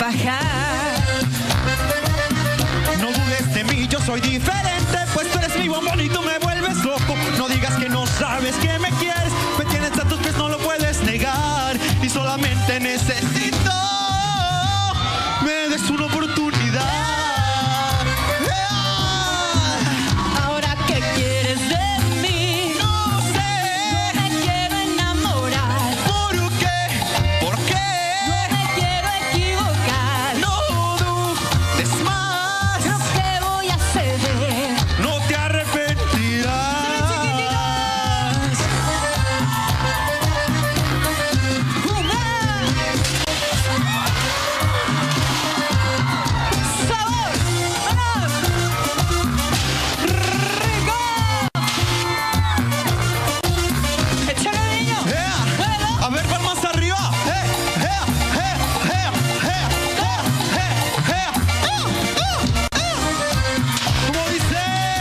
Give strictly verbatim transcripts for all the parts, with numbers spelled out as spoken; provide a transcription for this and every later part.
bajar. No dudes de mí, yo soy diferente, pues tú eres mi bombón y tú me vuelves loco. No digas que no sabes que me quieres, me tienes a tus pies, no lo puedes negar. Y solamente necesito me des una oportunidad. Ahora, ¿qué quieres de mí? No sé. No me quiero enamorar. ¿Por qué? ¿Por qué? No me quiero equivocar. No dudes más. Creo que voy a ceder. No te arrepentirás. Una. Sabor. Vámonos. Rico. Échale, niño. ¡Ea! Muévelo. A ver, palmas arriba. ¡Eh! ¡Ea! ¡Ea! ¡Ea! ¡Ea! ¡Ea! ¡Ea! ¡Ea! ¡Ah! ¡Ah! ¡Ah! ¿Cómo dice?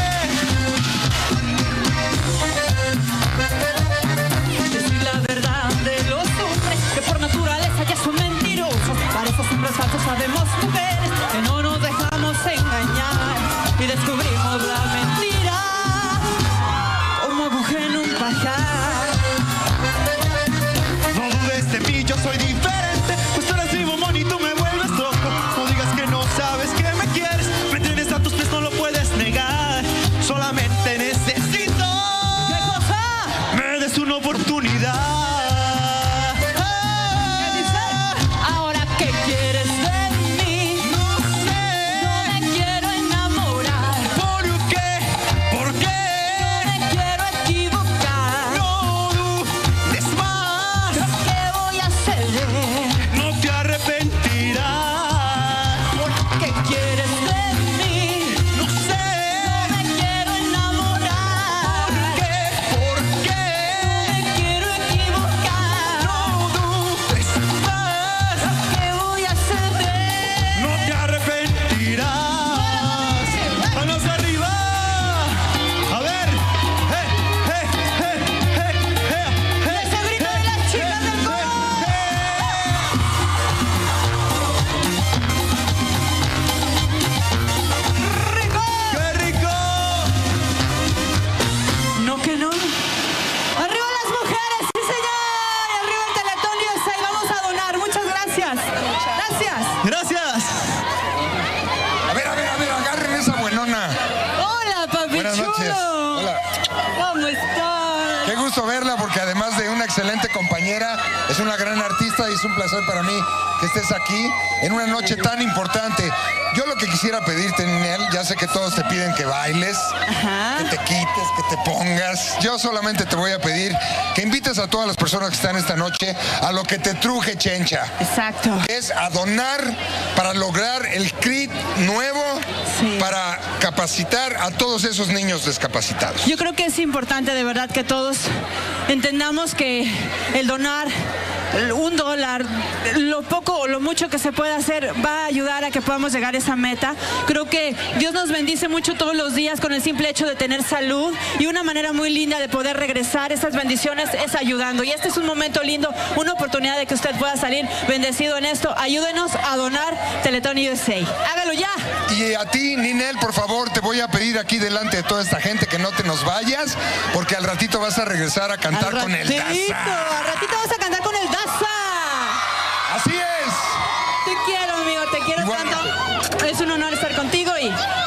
Decir la verdad de los hombres que por naturaleza ya son mentirosos. Para esos hombres falsos sabemos mujeres que no nos dejamos engañar y descubrimos la mentira como aguja en un pajar. No dudes de mí, yo soy diferente, pues tú eres mi bombón y tú me vuelves loco. No digas que no sabes que me quieres, me tienes a tus pies, no lo puedes negar. Solamente necesito ¿Qué cosa? me des una oportunidad. ¿Qué dice? Ahora, ¿qué quieres de mí? No sé. No me quiero enamorar. ¿Por qué? ¿Por qué? No me quiero equivocar. No dudes más. Creo que voy a ceder. No te arrepentirás. ¿Qué quieres de mí? No sé. No me quiero enamorar. ¿Qué? ¿Por qué? No me quiero equivocar. No dudes más. ¿Qué voy a ceder? No te arrepentirás. Manos arriba. A ver. ¡Eh! ¡Eh! ¡Eh! ¡Eh! ¡Eh! ¡Eh! Ese grito de las chicas del coro. ¡Rico! ¡Qué rico! No que no. ¡Arriba las mujeres! ¡Sí, señor! ¡Y arriba el Teletón U S A! Vamos a donar. Muchas gracias. Gracias. Gracias. A ver, a ver, a ver, agarren esa buenona. Hola, papi Buenas chulo. noches. Hola. ¿Cómo estás? Qué gusto verla porque además de una excelente compañera, es una gran artista y es un placer para mí que estés aquí en una noche tan importante. Yo lo que quisiera pedirte, Ninel, ya sé que todos te piden que bailes, Ajá. que te quites, que te pongas. Yo solamente te voy a pedir que invites a todas las personas que están esta noche a lo que te truje, Chencha. Exacto. Es a donar para lograr el C R I T nuevo, Sí. para capacitar a todos esos niños discapacitados. Yo creo que es importante de verdad que todos entendamos que el donar un dólar, lo poco o lo mucho que se pueda hacer va a ayudar a que podamos llegar a esa meta. Creo que Dios nos bendice mucho todos los días con el simple hecho de tener salud, y una manera muy linda de poder regresar esas bendiciones es ayudando. Y este es un momento lindo, una oportunidad de que usted pueda salir bendecido en esto. Ayúdenos a donar Teletón U S A. Hágalo ya. Y a ti, Ninel, por favor, te voy a pedir aquí delante de toda esta gente que no te nos vayas, porque al ratito vas a regresar a cantar Al con el ratito, Daza. al ratito vas a cantar con el Daza. Así es. Te quiero, amigo, te quiero Igual. tanto. Es un honor estar contigo y